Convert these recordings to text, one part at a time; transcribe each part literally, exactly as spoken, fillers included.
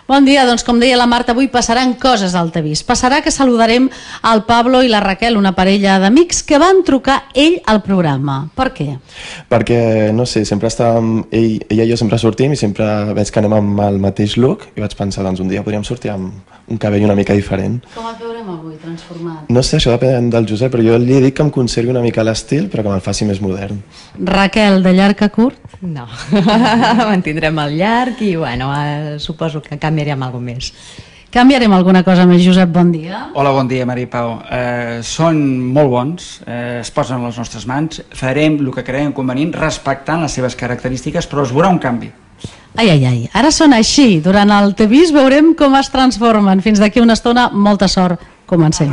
Bon dia, doncs com deia la Marta, avui passaran coses al Tavís. Passarà que saludarem el Pablo i la Raquel, una parella d'amics que van trucar ell al programa. Per què? Perquè, no sé, sempre estàvem, ell, ella i jo sempre sortim i sempre veig que anem amb el mateix look i vaig pensar, doncs un dia podríem sortir amb un cabell una mica diferent. Com et veurem avui, transformat? No sé, això depèn del Josep, però jo li he dit que em conservi una mica l'estil, però que me'l faci més modern. Raquel, de llarg a curt? No, mantindrem el llarg i bueno, eh, suposo que canviarem alguna més. Canviarem alguna cosa més, Josep, bon dia. Hola, bon dia, Maria Pau. Eh, són molt bons, eh, es posen a les nostres mans, farem el que creiem convenient respectant les seves característiques, però es veurà un canvi. Ai, ai, ai, ara són així. Durant el Tavís veurem com es transformen. Fins d'aquí una estona, molta sort. Comencem.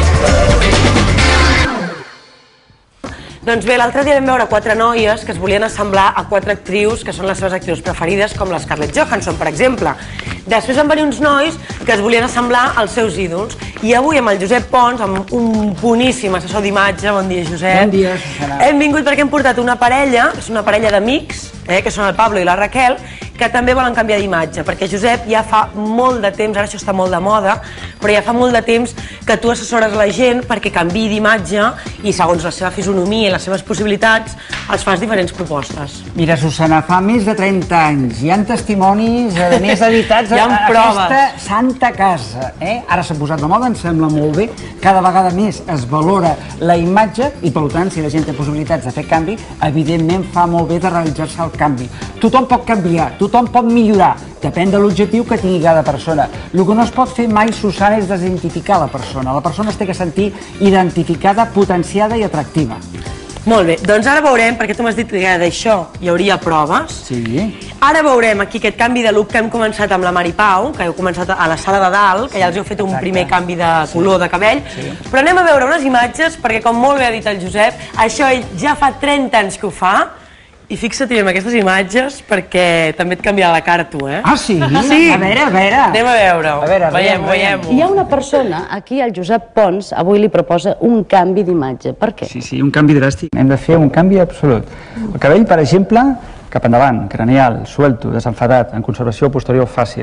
Doncs bé, l'altre dia vam veure quatre noies que es volien assemblar a quatre actrius que són les seves actrius preferides, com la Scarlett Johansson, per exemple. Després van venir uns nois que es volien assemblar als seus ídols. I avui amb el Josep Pons, amb un boníssim assessor d'imatge, bon dia, Josep. Bon dia, Susana. Hem vingut perquè hem portat una parella, és una parella d'amics, eh, que són el Pablo i la Raquel, que també volen canviar d'imatge, perquè Josep ja fa molt de temps, ara això està molt de moda, però ja fa molt de temps que tu assessores la gent perquè canviï d'imatge i segons la seva fisonomia i les seves possibilitats els fas diferents propostes. Mira, Susana, fa més de trenta anys, hi ha testimonis, a més editats a aquesta santa casa. Eh? Ara s'ha posat de moda, em sembla molt bé, cada vegada més es valora la imatge i, per tant, si la gent té possibilitats de fer canvi, evidentment fa molt bé de realitzar-se el canvi. Tothom pot canviar, tothom pot millorar, depèn de l'objectiu que tingui cada persona. El que no es pot fer mai, Susana, és desidentificar la persona. La persona es té que sentir identificada, potenciada i atractiva. Molt bé, doncs ara veurem, perquè tu m'has dit que d'això hi hauria proves. Sí. Ara veurem aquí aquest canvi de look que hem començat amb la Mari Pau, que heu començat a la sala de dalt, que ja els heu fet un primer canvi de color de cabell, però anem a veure unes imatges, perquè com molt bé ha dit el Josep, això ell ja fa trenta anys que ho fa, i fixa't en aquestes imatges perquè també et canviarà la cara tu, eh? Ah, sí? Sí. A veure, a veure. Anem a veure-ho. A veure, veiem, veiem. Hi ha una persona, aquí el Josep Pons, avui li proposa un canvi d'imatge. Per què? Sí, sí, un canvi dràstic. Hem de fer un canvi absolut. El cabell, per exemple, cap endavant, cranial, suelto, desenfadat, en conservació posterior fàcil.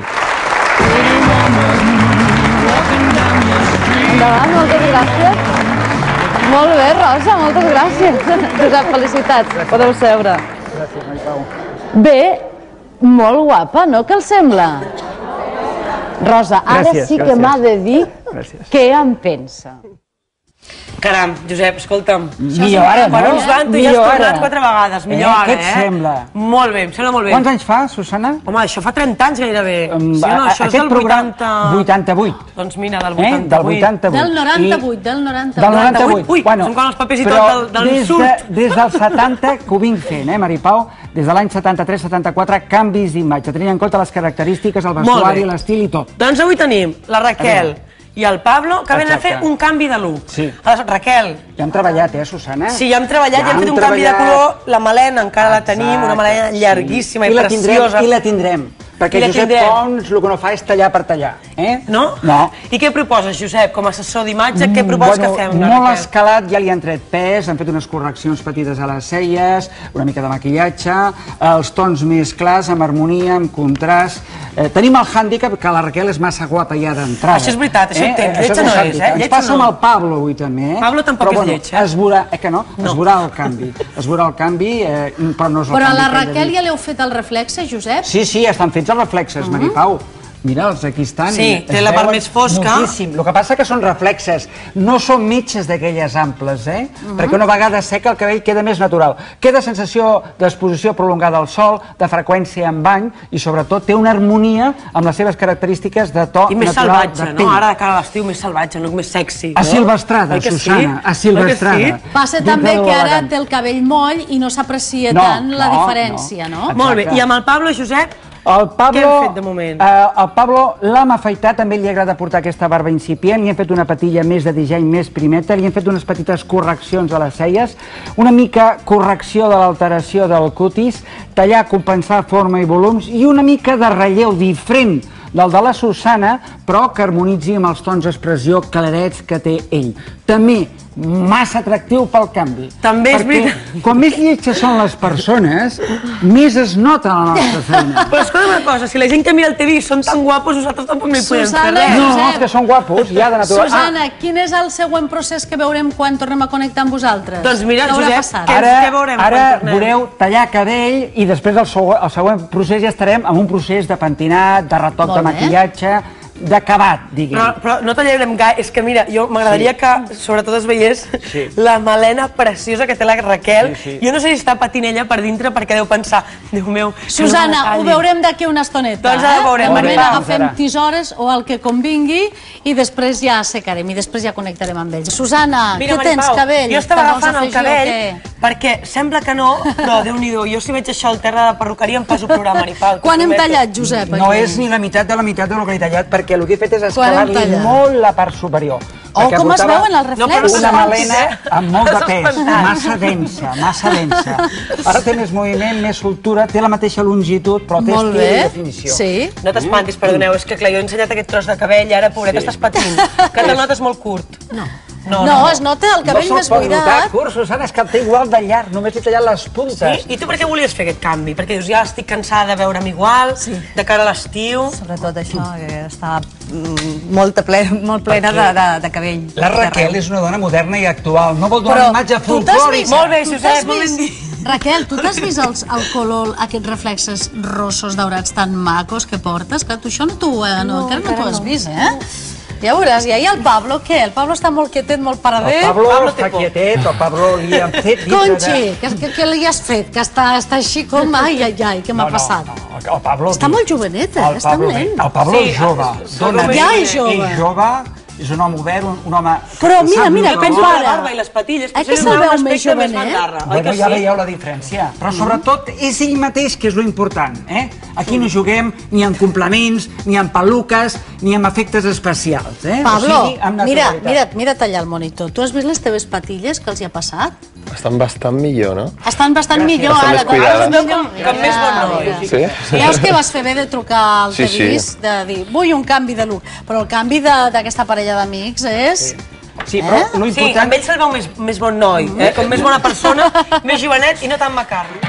Endavant, moltes gràcies. Molt bé, Rosa, moltes gràcies. Josep, felicitats. Podeu seure. Gràcies, Mari Pau. Bé, molt guapa, no? Què els sembla? Rosa, ara Gràcies, sí que gràcies. m'ha de dir Gràcies. què en pensa. Caram, Josep, escolta'm. Millor ara, no? Bueno, Joan, tu ja has Millor tornat ara. quatre vegades. Millor Eh, ara, què eh? et sembla? Molt bé, em sembla molt bé. Quants anys fa, Susana? Home, això fa trenta anys gairebé. Um, Sí, no, això és aquest del programa- vuitanta... vuitanta-vuit. Doncs mira, del Eh? vuitanta-vuit. Del vuitanta-vuit. Del noranta-vuit, I- del Del noranta-vuit. noranta-vuit. Ui, són com els papers i però tot del- del des surt. De, des del setanta que ho vinc fent, eh, Mari Pau? Des de l'any setanta-tres setanta-quatre, canvis d'imatge, tenint en compte les característiques, el Molt bé. vestuari, l'estil i tot. Doncs avui tenim la Raquel i el Pablo que venen a fer Exacte. un canvi de look. Sí. Aleshores, Raquel, Ja hem treballat, eh, Susana? sí, ja hem treballat, ja, hem fet un canvi de color, la melena encara la tenim, una melena llarguíssima i, I la preciosa. tindrem, I la tindrem, perquè I la Josep tindrem. Pons el que no fa és tallar per tallar. Eh? No? No. I què proposes, Josep, com a assessor d'imatge? Què proposes Bueno, que fem? la molt Raquel? escalat, ja li han tret pes, han fet unes correccions petites a les celles, una mica de maquillatge, els tons més clars, amb harmonia, amb contrast. Eh, tenim el hàndicap que la Raquel és massa guapa ja d'entrada. Això és veritat, això ho entenc. Lletja és un no és, hàndicap. eh? Ens Lletja passa no. amb el Pablo avui també, eh? Pablo tampoc però, és bueno, lleig, eh? Es veurà, eh que no? No. Es veurà el canvi. Es veurà el canvi, eh, però no és el Però a canvi la que ell ha Raquel dit. ja li heu fet el reflexe, Josep? Sí, sí, estan fets els reflexes, Mari Pau. Mira'ls, aquí estan. Sí, Es té la part veuen més fosca. Moltíssim. El que passa que són reflexes, no són mitges d'aquelles amples, eh? Perquè una vegada seca el cabell queda més natural. Queda sensació d'exposició prolongada al sol, de freqüència en bany i sobretot té una harmonia amb les seves característiques de to I més natural salvatge, de no? pell. Ara de cara a l'estiu més salvatge, no més sexy. A no? Silvestrada, Oi que sí? Susana, a Oi Silvestrada. que sí? Passa Dintre també de que ara l'elegant. té el cabell moll i no s'aprecia No, tant la no, diferència, no? no. Molt bé, Exacte. i amb el Pablo, Josep, El Pablo, què hem fet de moment? Eh, el Pablo l'hem afaitat, també li agrada portar aquesta barba incipient, li hem fet una patilla més de disseny més primeta, li hem fet unes petites correccions a les celles, una mica correcció de l'alteració del cutis, tallar, compensar forma i volums i una mica de relleu diferent del de la Susana, però que harmonitzi amb els tons d'expressió clarets que té ell. També massa atractiu pel canvi. També és veritat. Perquè quan més lletges són les persones, més es nota la nostra feina. Però escolta una cosa, si la gent que mira el T V són tan guapos, nosaltres tampoc no hi podem fer res. No, els que són guapos, ja de natural. Susana, quin és el següent procés que veurem quan tornem a connectar amb vosaltres? Doncs mira, Josep, què veurem quan tornem? Ara veureu tallar cabell i després el següent procés ja estarem en un procés de pentinat, de retoc de maquillatge, d'acabat, diguem. Però, però no tallarem gaire, és que mira, jo m'agradaria sí. que sobretot es veiés sí. la melena preciosa que té la Raquel. Sí, sí. Jo no sé si està patint ella per dintre perquè deu pensar, Déu meu... Susana, no ho veurem d'aquí una estoneta. Doncs ara ho veurem. Primer agafem tisores o el que convingui i després ja assecarem i després ja connectarem amb ells. Susana, mira, què tens, Maripau, cabell? Jo estava agafant el cabell perquè sembla que no, però Déu-n'hi-do, jo si veig això al terra de perruqueria em passo a plorar, Maripau. Quan hem tallat, Josep? No és ni la meitat de la meitat del que he tallat perquè el que he fet és escalar-li molt la part superior. Oh, com es veu en el reflex? Una melena amb molt de pes, massa densa, massa densa. Ara té més moviment, més soltura, té la mateixa longitud, però té estil i definició. Sí. No t'espantis, perdoneu, és que clar, jo he ensenyat aquest tros de cabell i ara, pobret, estàs patint. Que te'l notes molt curt. No. No, no, es nota el cabell més buidat. No se'l pot notar, curt, Susana, és que el té igual de llarg, només he tallat les puntes. Sí? I tu per què volies fer aquest canvi? Perquè dius, ja estic cansada de veure'm igual, de cara a l'estiu... Sobretot això, que està molt plena de cabell. La Raquel és una dona moderna i actual, no vol donar una imatge folclòrica. Molt bé, Josep, molt ben dit. Raquel, tu t'has vist el color, aquests reflexes rossos daurats tan macos que portes? Que tu això no t'ho has vist, eh? Ja veuràs, i ahir el Pablo, què? El Pablo està molt quietet, molt paradet. El Pablo està quietet, el Pablo li han fet... Conxi, què li has fet? Que està així com... Ai, ai, ai, què m'ha passat? El Pablo... Està molt jovenet, eh? Està un nen. El Pablo és jove. Ja és jove. És jove, és un home obert, un home... Però mira, mira, compara. La barba i les patilles, eh que se'l veu més jovenet? Bueno, ja veieu la diferència. Però sobretot és ell mateix que és lo important, eh? Aquí no juguem ni en complements, ni en peluques, ni en efectes especials, eh? Pablo, mira, mira, mira tallar el monitor. Tu has vist les teves patilles que els hi ha passat? Estan bastant millor, no? Estan bastant millor, ara. Com més bon noi. Sí? Veus que vas fer bé de trucar al T V, de dir, vull un canvi de look, però el canvi d'aquesta parella d'amics és... Sí, però lo important... Sí, amb ell se'l veu més bon noi, com més bona persona, més jovenet i no tan macarro.